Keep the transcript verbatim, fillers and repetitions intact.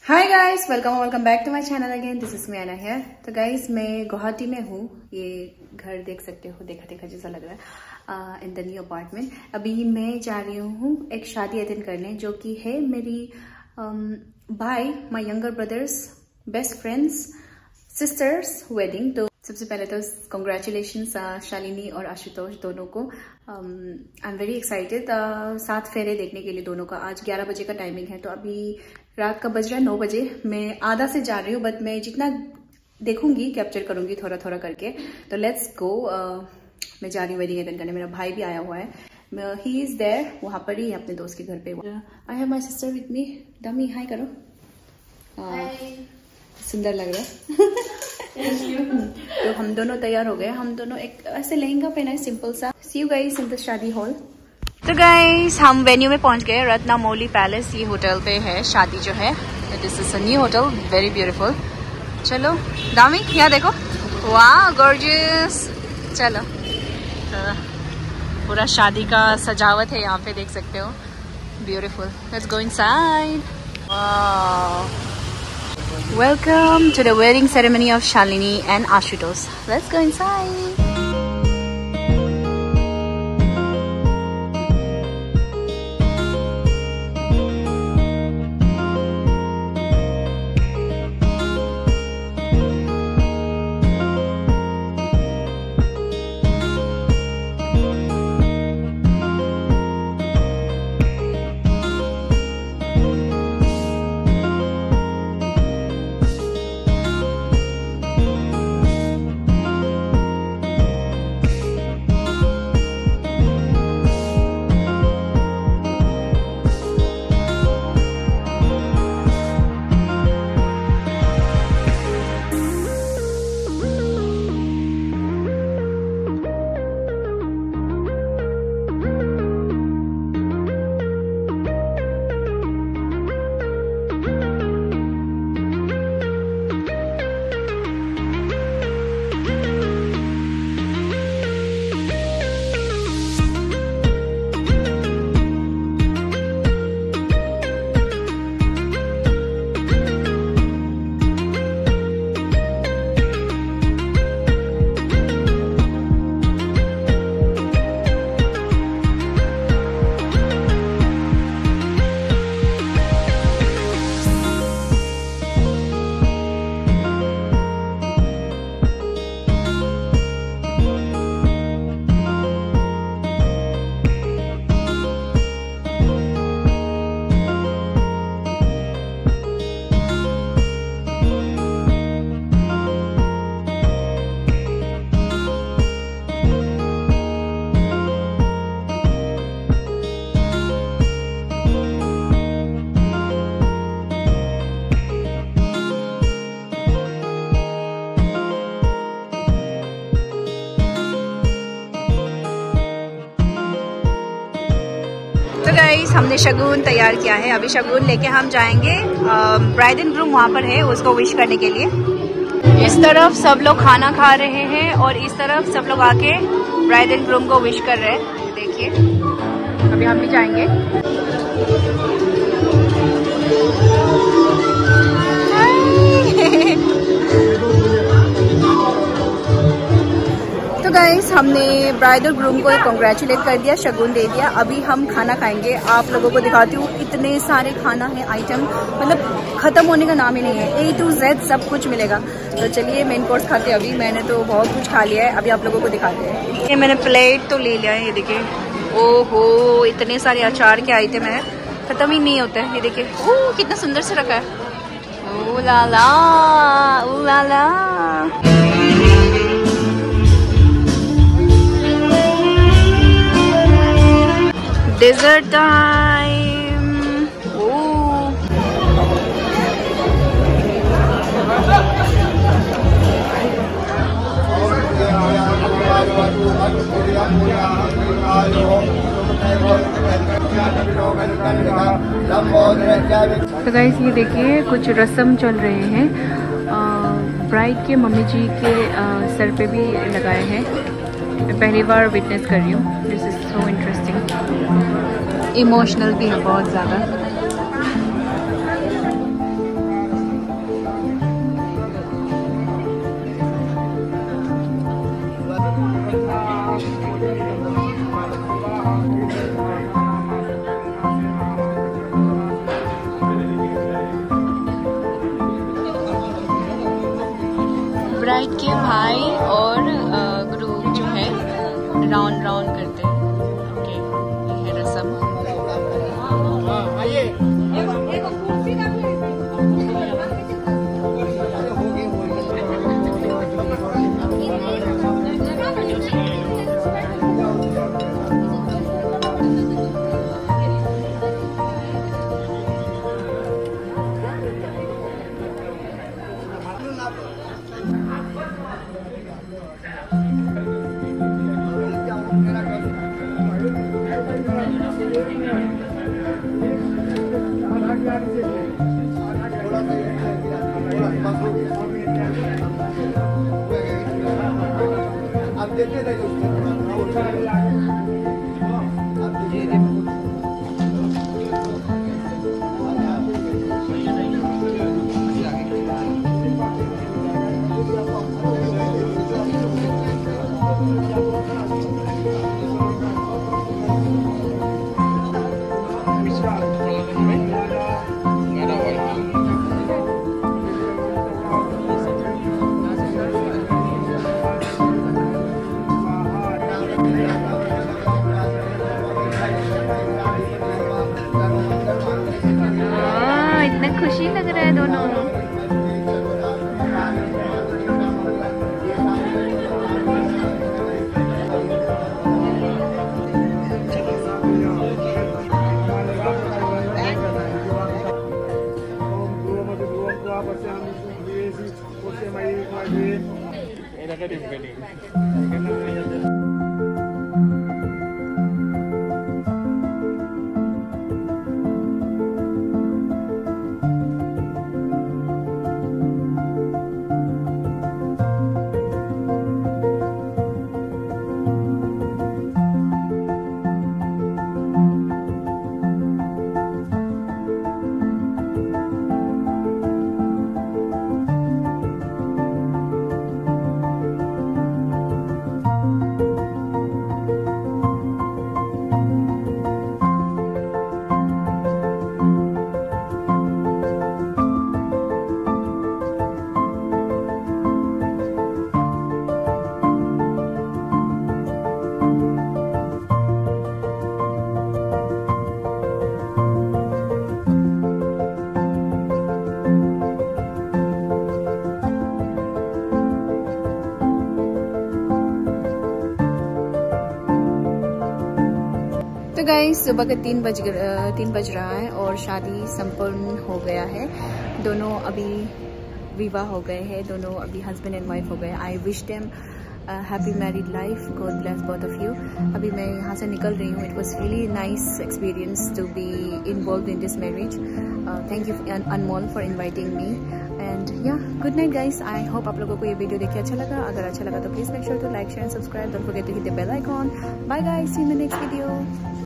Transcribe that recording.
Hi guys, welcome welcome back to my channel again. This is me Aana here. तो guys मैं गुवाहाटी में हूँ। ये घर देख सकते हो, देखा देखा जैसा लग रहा है इन द न्यू अपार्टमेंट। अभी मैं जा रही हूँ एक शादी अटेंड करने, जो कि है मेरी भाई, my younger brothers, best friends, sisters wedding. तो सबसे पहले तो कॉन्ग्रेचुलेशंस शालिनी और आशुतोष दोनों को। I am very excited. सात फेरे देखने के लिए दोनों का। आज ग्यारह बजे का टाइमिंग है, तो अभी रात का बज रहा है नौ बजे। मैं आधा से जा रही हूँ, बट मैं जितना देखूंगी कैप्चर करूंगी थोड़ा थोड़ा करके। तो लेट्स गो। मैं जा रही हूँ वेडिंग अटेंड करने। मेरा भाई भी आया हुआ है, ही इज देयर, वहां पर ही अपने दोस्त के घर पे। I have my sister with me. Dami hi करो। uh, सुंदर लग रहा है। तो हम दोनों तैयार हो गए। हम दोनों एक ऐसे लहंगा पहना है सिंपल सा। See you guys in the shaadi hall. तो गाइस हम वेन्यू में पहुंच गए। रत्नामौली पैलेस, ये होटल पे है शादी जो है। This is a new hotel, very beautiful. चलो दामी, यहाँ देखो, वाह गॉर्जियस। चलो, तो पूरा शादी का सजावट है यहाँ पे, देख सकते हो, ब्यूटीफुल। Let's go inside. वाह, welcome to the wedding ceremony of Shalini and Ashutosh. Let's go inside. तो गाइस हमने शगुन तैयार किया है। अभी शगुन लेके हम जाएंगे। ब्राइड एंड ग्रूम वहाँ पर है, उसको विश करने के लिए। इस तरफ सब लोग खाना खा रहे हैं और इस तरफ सब लोग आके ब्राइड एंड ग्रूम को विश कर रहे हैं। देखिए, अभी हम भी जाएंगे। तो गाइस हमने ब्राइड और ग्रूम को कॉन्ग्रेचुलेट कर दिया, शगुन दे दिया। अभी हम खाना खाएंगे। आप लोगों को दिखाती हूँ, इतने सारे खाना है, आइटम, मतलब खत्म होने का नाम ही नहीं है। ए टू जेड सब कुछ मिलेगा। तो चलिए मेन कोर्स खाते हैं। अभी मैंने तो बहुत कुछ खा लिया है, अभी आप लोगों को दिखाते हैं। ये मैंने प्लेट तो ले लिया है, ये देखिए। ओहो, इतने सारे अचार के आइटम है, खत्म ही नहीं होता है। ये देखिए, ओह कितना सुंदर से रखा है। ओ ला ला, ओ ला ला। Desert time. ओह, तो गाइस ये देखिए, कुछ रस्म चल रहे हैं। ब्राइड के मम्मी जी के आ, सर पे भी लगाए हैं। मैं पहली बार विटनेस कर रही हूँ। This is so interesting. Emotional भी है बहुत ज़्यादा। ब्राइड के भाई और ग्रुप जो है राउंड राउंड करते हैं। ओके, ये है रस्म। अब देते थे इतना खुशी लग रहा है दोनों। तो गाइस सुबह के तीन बज तीन बज रहा है और शादी संपन्न हो गया है। दोनों अभी विवाह हो गए हैं, दोनों अभी हस्बैंड एंड वाइफ हो गए। I wish them happy married life, god bless both of you. अभी मैं यहाँ से निकल रही हूँ। It was really nice experience to be involve in this marriage. Thank you Anmol for inviting me and yeah good night guys. I hope आप लोगों को ये वीडियो देख के अच्छा लगा। अगर अच्छा लगा तो please make sure to like share and subscribe. Don't forget to hit the bell icon. Bye guys, see you in the next video.